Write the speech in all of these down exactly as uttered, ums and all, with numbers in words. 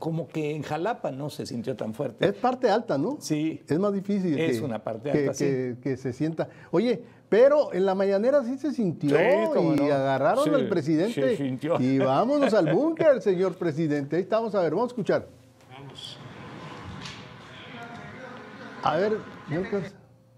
como que en Jalapa no se sintió tan fuerte. Es parte alta, ¿no? Sí. Es más difícil. Es que, una parte que, alta, sí. que, que se sienta. Oye, pero en la mañanera sí se sintió Sí, cómo y no. agarraron Sí, al presidente. se sintió. Y vámonos al búnker, señor presidente. Ahí estamos, a ver, vamos a escuchar. Vamos. A ver, no alcanza.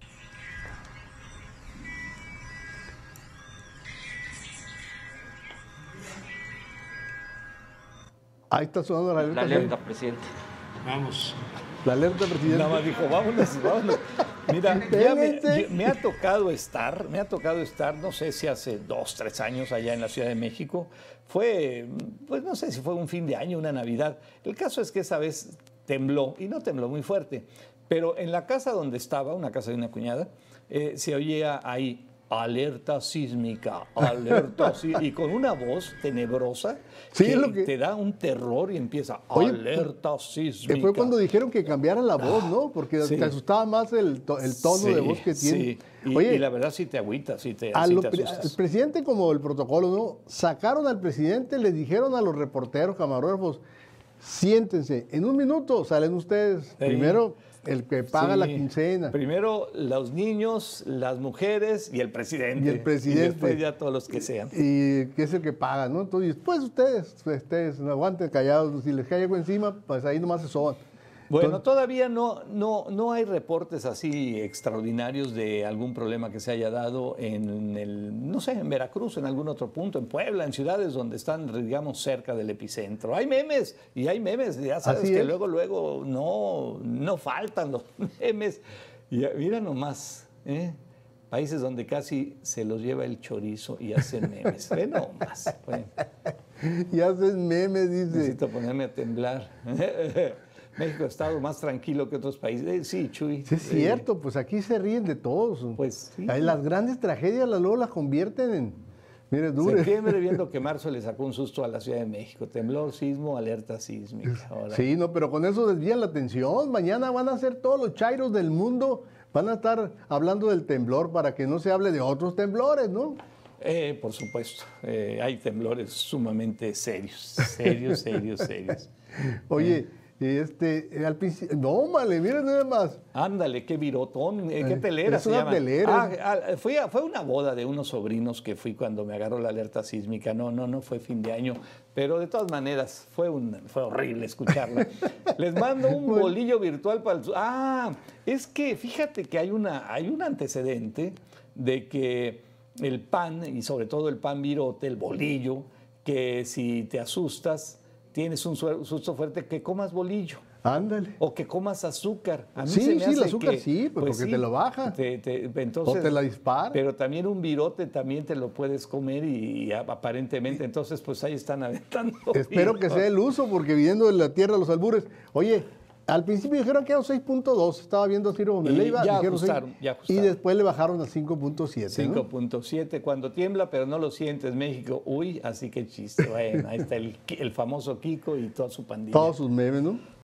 Ahí está sonando la alerta. La alerta, presidente. Vamos. La alerta, presidente. Nada más dijo, vámonos, vámonos. Mira, ya me, yo- me ha tocado estar, me ha tocado estar, no sé si hace dos, tres años allá en la Ciudad de México. Fue, pues no sé si fue un fin de año, una Navidad. El caso es que esa vez tembló, y no tembló muy fuerte, pero en la casa donde estaba, una casa de una cuñada, eh, se oía ahí, alerta sísmica, alerta sísmica, y con una voz tenebrosa Sí, que, es lo que- te da un terror y empieza, Oye, alerta sísmica. Fue cuando dijeron que cambiaran la voz, ¿no? Porque sí. te asustaba más el, to- el tono Sí, de voz que tiene. Sí, y, Oye, y la verdad sí te agüita, sí te, a sí lo te pre- asustas. al presidente, como el protocolo, ¿no? Sacaron al presidente, le dijeron a los reporteros, camarógrafos, siéntense, en un minuto salen ustedes. Sí. Primero, el que paga Sí. la quincena. Primero los niños, las mujeres y el presidente. Y el presidente. Y después ya todos los que sean. Y que es el que paga, ¿no? Entonces, después ustedes, ustedes, no aguanten callados. Si les cae algo encima, pues ahí nomás se soban. Bueno, Entonces- todavía no, no, no hay reportes así extraordinarios de algún problema que se haya dado en el, no sé, en Veracruz, en algún otro punto, en Puebla, en ciudades donde están, digamos, cerca del epicentro. Hay memes, y hay memes, ya sabes Así que es. luego, luego no, no faltan los memes. Y mira nomás, ¿eh? Países donde casi se los lleva el chorizo y hacen memes. Ve nomás. Bueno, Y hacen memes, dice. necesito ponerme a temblar. México ha estado más tranquilo que otros países. Eh, Sí, Chuy. Sí, es Eh, cierto, pues aquí se ríen de todos. Pues sí. Ahí las grandes tragedias las luego las convierten en. Mire, dure. Septiembre, viendo que marzo le sacó un susto a la Ciudad de México. Temblor, sismo, alerta sísmica. Ahora, Sí, no, pero con eso desvían la atención. Mañana van a ser todos los chairos del mundo, van a estar hablando del temblor para que no se hable de otros temblores, ¿no? eh, por supuesto, eh, hay temblores sumamente serios. Serios, serios, serios. Oye, este, eh, al principio, no, male, miren nada más. Ándale, qué virotón, eh, qué Eh, telera es se una llama. telera. Ah, ah, fui a- fue una boda de unos sobrinos que fui cuando me agarró la alerta sísmica. No, no, no fue fin de año, pero de todas maneras fue, un, fue horrible escucharla. Les mando un bolillo virtual para el... su- Ah, es que fíjate que hay, una, hay un antecedente de que el pan, y sobre todo el pan virote, el bolillo, que si te asustas, tienes un suer- susto fuerte, que comas bolillo. Ándale. O que comas azúcar. A mí Sí, se me sí, hace el azúcar que, sí, pues, porque te lo baja. te- te- entonces, O te la dispara. Pero también un virote también te lo puedes comer y, y aparentemente, entonces pues ahí están aventando. Espero que sea el uso, porque viendo de la tierra los albures. Oye, al principio dijeron que era seis punto dos, estaba viendo Ciro Y Leiva, ya dijeron seis, ajustaron, ya y ajustaron. después le bajaron a cinco punto siete. cinco punto siete cuando tiembla, pero no lo sientes México. Uy, así que chiste. Bueno, ahí está el, el famoso Kiko y toda su pandilla. Todos sus memes, ¿no?